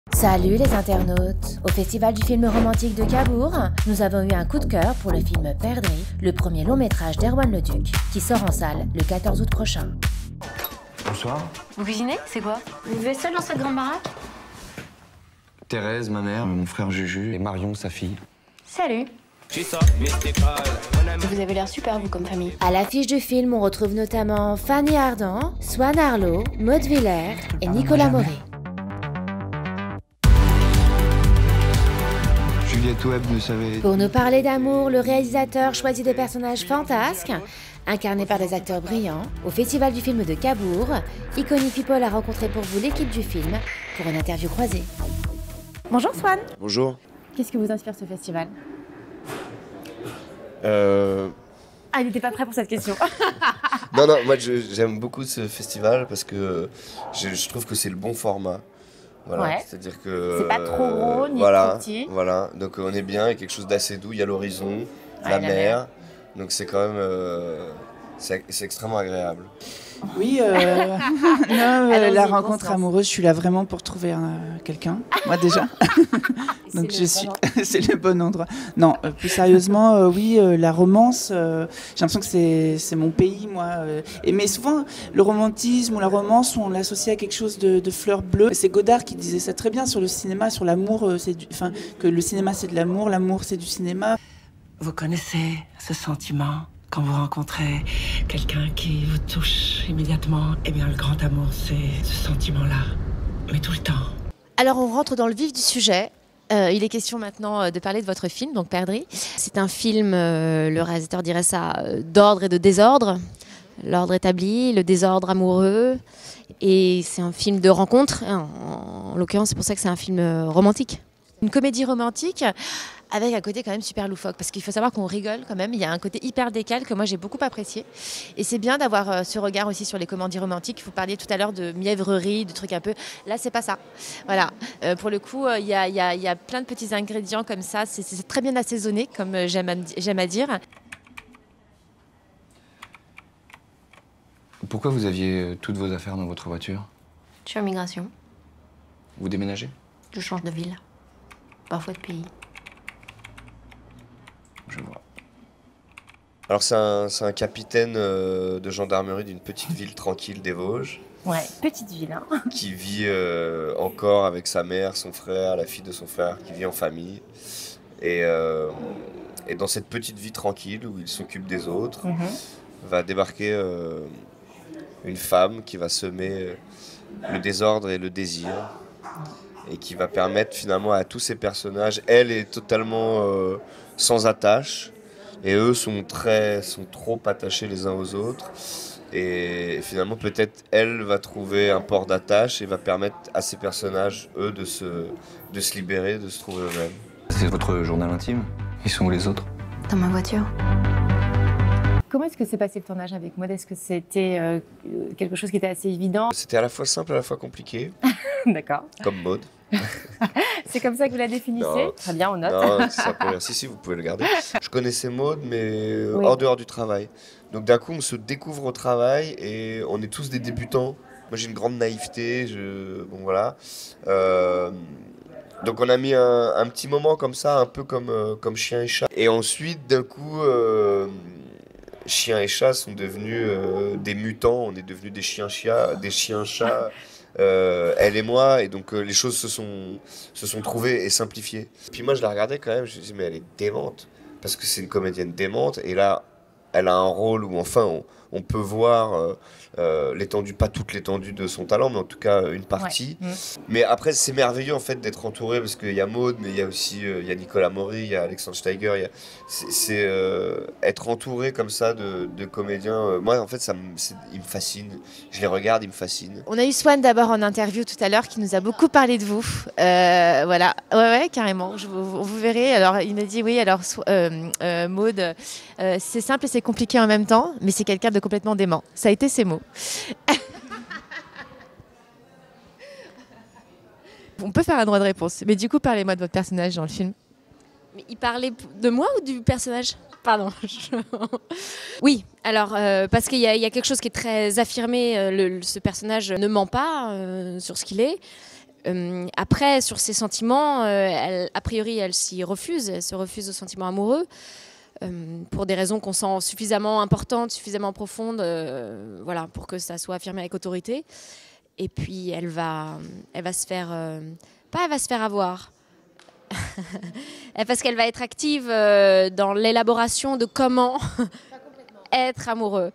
Salut les internautes! Au Festival du film romantique de Cabourg, nous avons eu un coup de cœur pour le film Perdrix, le premier long métrage d'Erwan Leduc, qui sort en salle le 14 août prochain. Bonsoir. Vous cuisinez? C'est quoi? Vous vivez seul dans cette grande baraque? Thérèse, ma mère, mon frère Juju et Marion, sa fille. Salut. Vous avez l'air super, vous, comme famille. À l'affiche du film, on retrouve notamment Fanny Ardant, Swan Arlo, Maud Villers et Nicolas Maury. Juliette Webb ne savait... Pour nous parler d'amour, le réalisateur choisit des personnages fantasques, incarnés par des acteurs brillants. Au Festival du film de Cabourg, Iconic People a rencontré pour vous l'équipe du film pour une interview croisée. Bonjour Swan. Bonjour. Qu'est-ce que vous inspire ce festival? Ah, il n'était pas prêt pour cette question. Non, moi j'aime beaucoup ce festival parce que je trouve que c'est le bon format. Voilà, Ouais. c'est-à-dire que... C'est pas trop gros ni voilà, trop petit. Voilà, donc on est bien, il y a quelque chose d'assez doux, il y a l'horizon, Ouais, la la mer, donc c'est quand même... c'est extrêmement agréable. Oui, non, Allons-y, la on rencontre se lance. amoureuse, je suis là vraiment pour trouver quelqu'un, moi déjà. Donc je suis, c'est le bon endroit. Non, plus sérieusement, oui, la romance, j'ai l'impression que c'est mon pays, moi. Mais souvent, le romantisme ou la romance, on l'associe à quelque chose de fleur bleue. C'est Godard qui disait ça très bien sur le cinéma, sur l'amour, que le cinéma c'est de l'amour c'est du cinéma. Vous connaissez ce sentiment quand vous rencontrez quelqu'un qui vous touche immédiatement? Eh bien, le grand amour, c'est ce sentiment-là, mais tout le temps. Alors on rentre dans le vif du sujet. Il est question maintenant de parler de votre film, donc Perdrix. C'est un film, le réalisateur dirait ça, d'ordre et de désordre. L'ordre établi, le désordre amoureux. Et c'est un film de rencontre. En l'occurrence, c'est pour ça que c'est un film romantique. Une comédie romantique avec un côté quand même super loufoque. Parce qu'il faut savoir qu'on rigole quand même. Il y a un côté hyper décalé que moi j'ai beaucoup apprécié. Et c'est bien d'avoir ce regard aussi sur les comédies romantiques. Vous parliez tout à l'heure de mièvrerie, de trucs un peu... Là, c'est pas ça. Voilà. Pour le coup, il y a plein de petits ingrédients comme ça. C'est très bien assaisonné, comme j'aime à dire. Pourquoi vous aviez toutes vos affaires dans votre voiture? Je suis en migration. Vous déménagez? Je change de ville. Parfois de pays. Je vois. Alors c'est un capitaine de gendarmerie d'une petite ville tranquille des Vosges, Ouais, petite ville. Hein. qui vit encore avec sa mère, son frère, la fille de son frère, qui vit en famille. Et dans cette petite vie tranquille où il s'occupe des autres, va débarquer une femme qui va semer le désordre et le désir et qui va permettre finalement à tous ces personnages, elle est totalement sans attache et eux sont trop attachés les uns aux autres et finalement peut-être elle va trouver un port d'attache et va permettre à ces personnages, eux, de se libérer, de se trouver eux-mêmes. C'est votre journal intime? Ils sont où les autres? Dans ma voiture. Comment est-ce que s'est passé le tournage avec Maud? Est-ce que c'était quelque chose qui était assez évident? C'était à la fois simple, à la fois compliqué, D'accord. comme Maud. C'est comme ça que vous la définissez? Non. Très bien, on note. Non, ça peut... si, vous pouvez le garder. Je connaissais Maud, mais Oui. en dehors du travail. Donc d'un coup, on se découvre au travail et on est tous des débutants. Moi, j'ai une grande naïveté, bon voilà. Donc on a mis un petit moment comme ça, un peu comme chien et chat. Et ensuite, d'un coup, chien et chat sont devenus des mutants. On est devenus des chiens-chats, des chiens-chats. Elle et moi, et donc les choses se sont trouvées et simplifiées. Puis moi je la regardais quand même, je me disais mais elle est démente, parce que c'est une comédienne démente, et là elle a un rôle où enfin on peut voir l'étendue, pas toute l'étendue de son talent, mais en tout cas une partie. Ouais. Mais après c'est merveilleux en fait d'être entouré, parce qu'il y a Maud, mais il y a aussi il y a Nicolas Maury, il y a Alexandre Steiger, c'est être entouré comme ça de comédiens. Moi en fait il me fascine, je les regarde, ils me fascinent. On a eu Swan d'abord en interview tout à l'heure qui nous a beaucoup parlé de vous. Voilà, ouais, carrément. Vous verrez. Alors, il m'a dit oui. Alors, Maud, c'est simple et c'est compliqué en même temps, mais c'est quelqu'un de complètement dément. Ça a été ses mots. On peut faire un droit de réponse. Mais du coup, parlez-moi de votre personnage dans le film. Mais il parlait de moi ou du personnage? Pardon. Oui, alors, parce qu'il y a quelque chose qui est très affirmé. Ce personnage ne ment pas sur ce qu'il est. Après, sur ses sentiments, a priori, elle s'y refuse. Elle se refuse aux sentiments amoureux pour des raisons qu'on sent suffisamment importantes, suffisamment profondes, voilà, pour que ça soit affirmé avec autorité. Et puis, elle va se faire... elle va se faire avoir. Parce qu'elle va être active dans l'élaboration de comment être amoureux.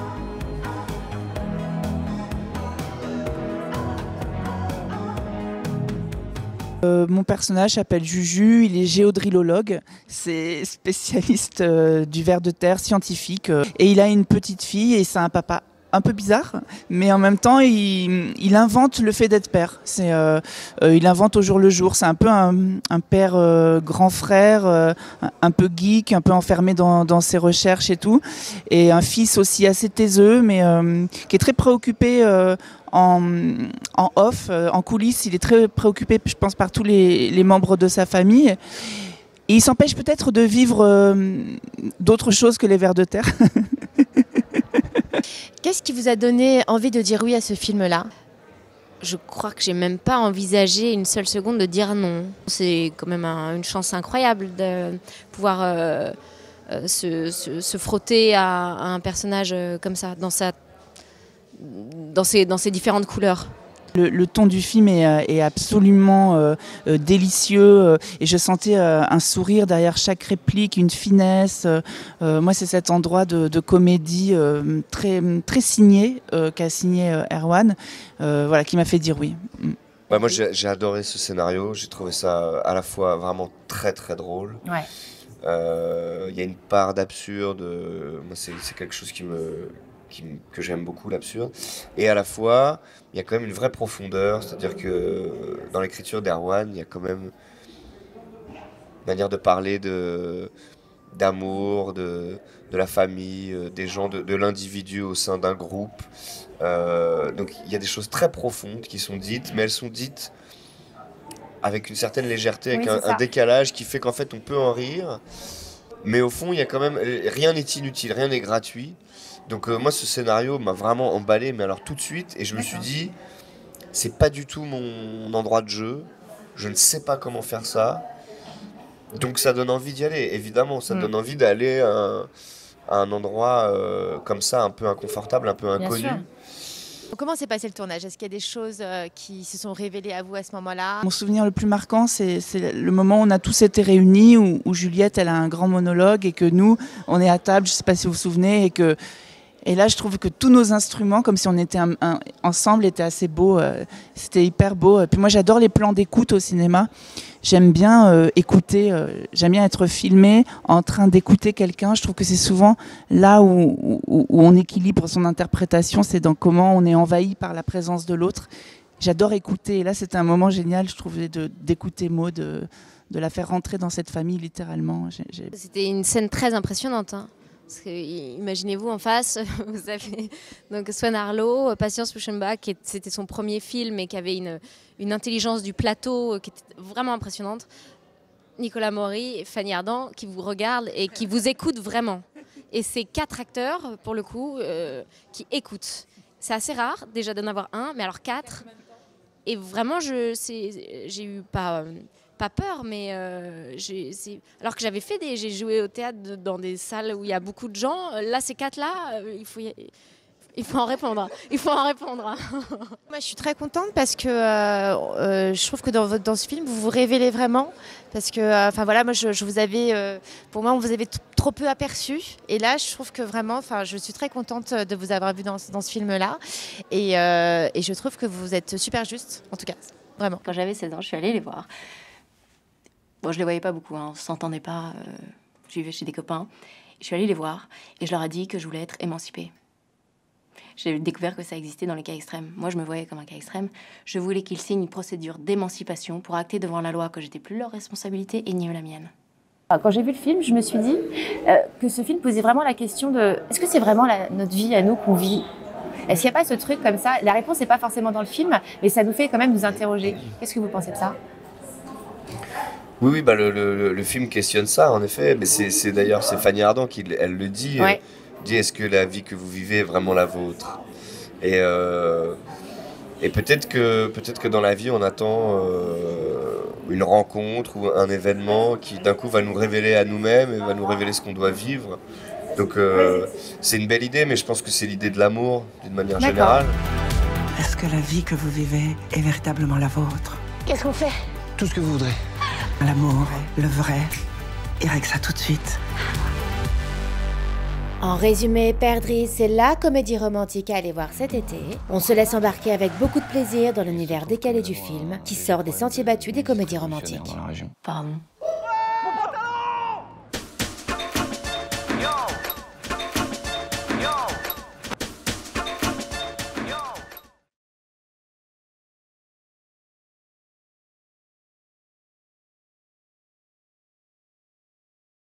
Mon personnage s'appelle Juju, il est géodrillologue, c'est spécialiste du ver de terre scientifique et il a une petite fille et c'est un papa un peu bizarre, mais en même temps il invente le fait d'être père. Il invente au jour le jour, c'est un peu un père grand frère, un peu geek, un peu enfermé dans ses recherches et tout, et un fils aussi assez taiseux mais qui est très préoccupé en off, en coulisses, il est très préoccupé, je pense, par tous les membres de sa famille. Et il s'empêche peut-être de vivre d'autres choses que les vers de terre. Qu'est-ce qui vous a donné envie de dire oui à ce film-là ? Je crois que j'ai même pas envisagé une seule seconde de dire non. C'est quand même une chance incroyable de pouvoir se frotter à un personnage comme ça, dans ses différentes couleurs. Le ton du film est absolument délicieux et je sentais un sourire derrière chaque réplique, une finesse. Moi, c'est cet endroit de comédie très, très signé qu'a signé Erwan, voilà, qui m'a fait dire oui. Ouais, moi, j'ai adoré ce scénario. J'ai trouvé ça à la fois vraiment très, très drôle. Ouais. Y a une part d'absurde. Moi, c'est quelque chose que j'aime beaucoup, l'absurde. Et à la fois, il y a quand même une vraie profondeur, c'est-à-dire que dans l'écriture d'Erwan, il y a quand même une manière de parler d'amour, de la famille, des gens, de l'individu au sein d'un groupe. Donc il y a des choses très profondes qui sont dites, mais elles sont dites avec une certaine légèreté, avec un décalage qui fait qu'en fait on peut en rire, mais au fond, il y a quand même... Rien n'est inutile, rien n'est gratuit. Donc moi, ce scénario m'a vraiment emballé, mais alors tout de suite, et je me suis dit, c'est pas du tout mon endroit de jeu, je ne sais pas comment faire ça, donc ça donne envie d'y aller, évidemment, ça donne envie d'aller à un endroit comme ça, un peu inconfortable, un peu inconnu. Comment s'est passé le tournage ? Est-ce qu'il y a des choses qui se sont révélées à vous à ce moment-là ? Mon souvenir le plus marquant, c'est le moment où on a tous été réunis, où Juliette, elle a un grand monologue et que nous, on est à table, je ne sais pas si vous vous souvenez, et là, je trouve que tous nos instruments, comme si on était ensemble, étaient assez beaux. C'était hyper beau. Et puis moi, j'adore les plans d'écoute au cinéma. J'aime bien écouter. J'aime bien être filmé en train d'écouter quelqu'un. Je trouve que c'est souvent là où on équilibre son interprétation. C'est dans comment on est envahi par la présence de l'autre. J'adore écouter. Et là, c'était un moment génial, je trouvais, d'écouter Maud, de la faire rentrer dans cette famille, littéralement. C'était une scène très impressionnante, hein. Parce que, imaginez-vous en face, vous avez donc Swan Arlo, Patience Fouchenbach, c'était son premier film et qui avait une intelligence du plateau qui était vraiment impressionnante. Nicolas Maury et Fanny Ardant qui vous regardent et qui vous écoutent vraiment. Et c'est 4 acteurs, pour le coup, qui écoutent. C'est assez rare déjà d'en avoir un, mais alors 4. Et vraiment, j'ai eu pas peur, mais alors que j'ai joué au théâtre dans des salles où il y a beaucoup de gens. Là, ces 4-là, il faut en répondre. Il faut en répondre. Moi, je suis très contente parce que je trouve que dans ce film, vous vous révélez vraiment. Parce que, enfin voilà, moi, je vous avais, pour moi, on vous avait trop peu aperçu. Et là, je trouve que vraiment, enfin, je suis très contente de vous avoir vu dans ce film-là. Et je trouve que vous êtes super juste, en tout cas, vraiment. Quand j'avais 16 ans, je suis allée les voir. Bon, je les voyais pas beaucoup, hein, on s'entendait pas. Je vivais chez des copains. Je suis allée les voir et je leur ai dit que je voulais être émancipée. J'ai découvert que ça existait dans les cas extrêmes. Moi, je me voyais comme un cas extrême. Je voulais qu'ils signent une procédure d'émancipation pour acter devant la loi que j'étais plus leur responsabilité et ni eux la mienne. Quand j'ai vu le film, je me suis dit que ce film posait vraiment la question de est-ce que c'est vraiment notre vie à nous qu'on vit ? Est-ce qu'il n'y a pas ce truc comme ça ? La réponse n'est pas forcément dans le film, mais ça nous fait quand même nous interroger. Qu'est-ce que vous pensez de ça ? Oui, bah le film questionne ça, en effet. Mais c'est d'ailleurs Fanny Ardant qui elle le dit. Dit est-ce que la vie que vous vivez est vraiment la vôtre ? Et Et peut-être que dans la vie, on attend une rencontre ou un événement qui d'un coup va nous révéler à nous-mêmes et va nous révéler ce qu'on doit vivre. Donc c'est une belle idée, mais je pense que c'est l'idée de l'amour d'une manière générale. Est-ce que la vie que vous vivez est véritablement la vôtre? Qu'est-ce qu'on fait? Tout ce que vous voudrez. L'amour, le vrai, et avec ça tout de suite. En résumé, Perdrix, c'est la comédie romantique à aller voir cet été. On se laisse embarquer avec beaucoup de plaisir dans l'univers décalé du film, qui sort des sentiers battus des comédies romantiques. Dans la région. Pardon.